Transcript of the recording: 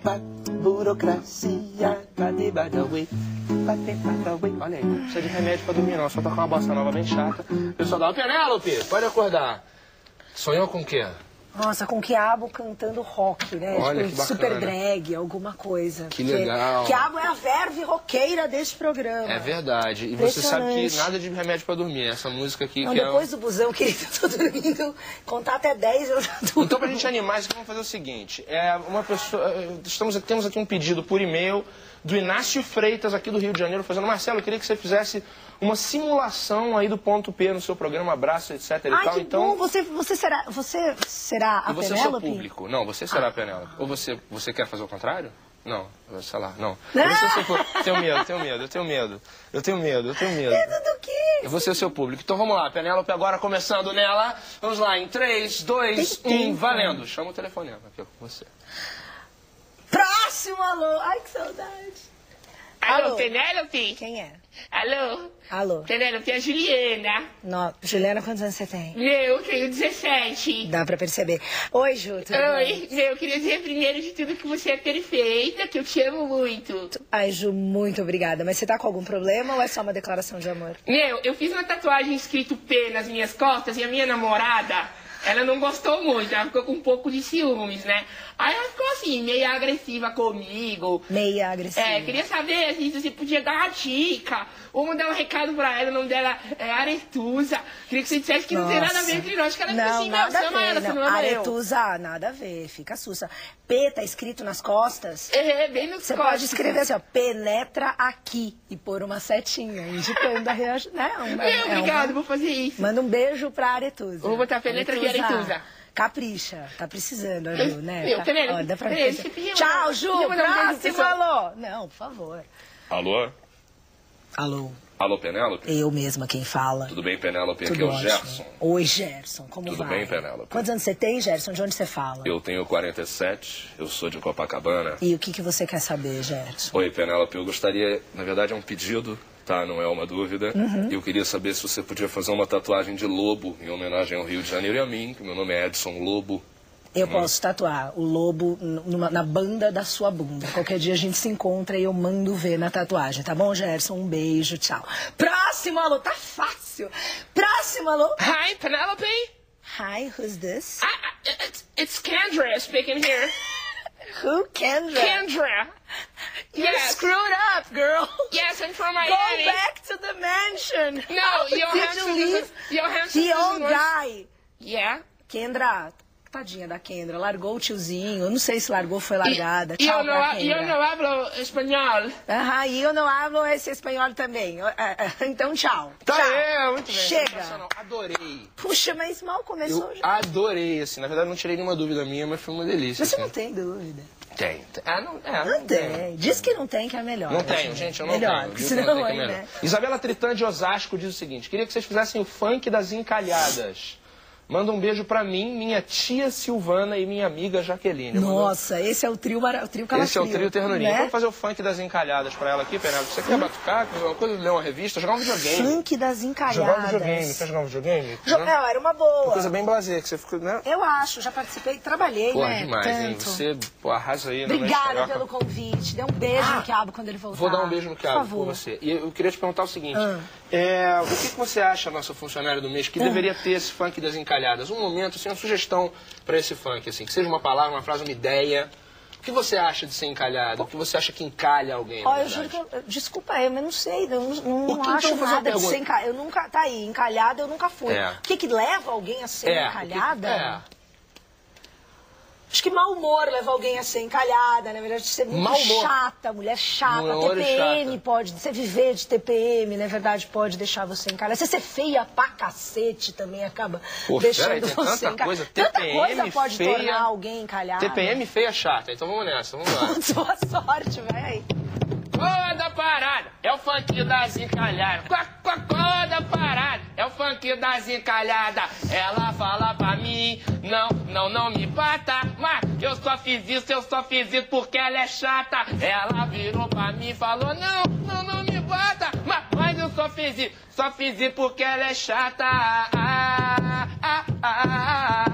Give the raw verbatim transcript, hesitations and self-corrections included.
burocracia, cadê badaway? Olha aí, não precisa de remédio pra dormir não, só tocar uma bossa nova bem chata. Pessoal, dá uma Penélope, pode acordar. Sonhou com o quê? Nossa, com o Quiabo cantando rock, né? Olha, tipo, que bacana. Super drag, alguma coisa. Que legal. Quiabo é a verve roqueira deste programa. É verdade. E você sabe que nada de remédio pra dormir. Essa música aqui Não, que depois é... do busão, querido, eu tô dormindo. Contar até dez, eu já tô Então, pra gente animar isso, vamos fazer o seguinte. É uma pessoa... Estamos, temos aqui um pedido por e-mail do Inácio Freitas, aqui do Rio de Janeiro, fazendo: Marcelo, eu queria que você fizesse uma simulação aí do ponto P no seu programa, abraço, etc e Ai, tal. que Então, bom. Você, você será, você será a e você é o Penélope? seu público. Não, você será Ah. a Penélope. Ou você, você quer fazer o contrário? Não, sei lá, não. Ah! Eu, sou seu, eu tenho medo, eu tenho medo, eu tenho medo. Eu tenho medo, eu tenho medo. Medo do quê? Eu vou ser o seu público. Então vamos lá, Penélope agora começando nela. Vamos lá, em três, dois, um, valendo. Chama o telefonema aqui com você. Próximo alô. Ai, que saudade. Alô, Alô. Penélope? Quem é? Alô? Alô. Penélope, é a Juliana. No... Juliana, quantos anos você tem? Eu tenho dezessete. Dá pra perceber. Oi, Ju, tudo Oi, bem? eu queria dizer primeiro de tudo que você é perfeita, que eu te amo muito. Ai, Ju, muito obrigada. Mas você tá com algum problema ou é só uma declaração de amor? Meu, eu fiz uma tatuagem escrito P nas minhas costas e a minha namorada, ela não gostou muito, ela ficou com um pouco de ciúmes, né? Aí ela ficou assim, meio agressiva comigo. Meia agressiva. É, queria saber assim, se você podia dar uma dica ou mandar um recado pra ela. O nome dela é Aretusa. Queria que você dissesse que não tem nada a ver entre nós. Acho que ela não, fica assim, meu, nada você a ama ver, ela, você não. não ama eu. Aretusa, nada a ver, fica sussa. P tá escrito nas costas. É, bem nos Você costas. pode escrever assim, ó, penetra aqui e pôr uma setinha, indicando a reação, né? Uma, Meu, é obrigado, uma... vou fazer isso. Manda um beijo pra Aretusa. Vou botar penetra aqui, Aretusa. Capricha, tá precisando, a Ju, né? Meu, Tá- Penélope, ó, dá pra Penélope, ver. você pediu, Tchau, né? Ju, Podia mandar um beijo próximo, pro pessoal? alô. Não, por favor. Alô? Alô, Alô, Penélope? eu mesma quem fala. Tudo bem, Penélope? Aqui Tudo é o ótimo. Gerson. Oi, Gerson, como Tudo vai? bem, Penélope? Quantos anos você tem, Gerson? De onde você fala? Eu tenho quarenta e sete, eu sou de Copacabana. E o que, que você quer saber, Gerson? Oi, Penélope, eu gostaria, na verdade é um pedido, tá? Não é uma dúvida. Uhum. Eu queria saber se você podia fazer uma tatuagem de lobo em homenagem ao Rio de Janeiro e a mim, que meu nome é Edson Lobo. Eu posso tatuar o lobo numa- na banda da sua bunda. Qualquer dia a gente se encontra e eu mando ver na tatuagem, tá bom, Gerson? Um beijo, tchau. Próximo alô, tá fácil. Próximo alô. Hi, Penelope. Hi, who's this? I, I, it's, it's Kendra speaking here. Who, Kendra? Kendra. You Yes. screwed up, girl. Yes, I'm from Go Miami. back to the mansion. No, Did Johansson you leave doesn't- Johansson the doesn't old want- guy? Yeah. Kendra, tadinha da Kendra, largou o tiozinho. Eu não sei se largou ou foi largada. E Tchau eu não, pra ha- Kendra. eu não hablo espanhol. Aham, e eu não hablo esse espanhol também. Então, tchau. Tá, tchau. é, muito bem. Chega. Sensacional. Adorei. Puxa, mas mal começou Eu já. adorei, assim. Na verdade, não tirei nenhuma dúvida minha, mas foi uma delícia. Você assim. não tem dúvida. Tem. tem. Ah, não, é, Não tem. Diz que não tem, que é melhor. Não tenho, gente, eu não melhor, tenho. porque Viu que senão não tem, aí, que é melhor. né? Isabela Tritã de Osasco diz o seguinte: queria que vocês fizessem o funk das encalhadas. Manda um beijo pra mim, minha tia Silvana e minha amiga Jaqueline. Nossa, esse é o trio, mara... o trio calafrio. Esse é o trio ternurinho. né? Vamos fazer o funk das encalhadas pra ela aqui, Penélope. Você quer batucar? Quer uma coisa, ler uma revista? Jogar um videogame? Funk das encalhadas. Jogar um videogame. Quer jogar um videogame? Jo- Né? Não, era uma boa. Uma coisa bem blasé, que você ficou, né? Eu acho, já participei, trabalhei, Pô, né? demais, hein? Tanto. Você, pô, arrasa aí. né, Obrigada na pelo convite. Dê um beijo Ah, no Quiabo quando ele voltar. Vou dar um beijo no Por Quiabo favor. por você. E eu queria te perguntar o seguinte: Ah. é, o que, que você acha, nossa funcionária do mês, que deveria ter esse funk das encalhadas? Um momento, assim, uma sugestão para esse funk, assim, que seja uma palavra, uma frase, uma ideia. O que você acha de ser encalhado? O que você acha que encalha alguém? Ó, na eu juro verdade? que eu, desculpa aí, mas não sei, eu não, não O que, então, acho vou fazer uma nada de pergunta. ser encalhado. Eu nunca, tá aí, encalhada eu nunca fui. É. O que que leva alguém a ser É, o que- encalhada? é. Acho que mau humor leva alguém a ser encalhada, na verdade, ser muito Mau humor. chata, mulher chata, Mau humor e T P M chata. pode, você viver de T P M, na verdade, pode deixar você encalhada. Você ser feia pra cacete também acaba Pô, deixando peraí, tem você tanta encalhada. coisa, Tanta T P M coisa pode feia, tornar alguém encalhada. T P M feia chata, então vamos nessa, vamos lá. Boa sorte, vai aí. Toda parada é o funk das encalhadas. Quá, quá, toda parada é o funk das encalhadas. Ela fala pra mim, não, não, não me bata. Mas eu só fiz isso, eu só fiz isso porque ela é chata. Ela virou pra mim e falou, não, não, não me bata. Mas, mas eu só fiz isso, só fiz isso porque ela é chata. Ah, ah, ah, ah,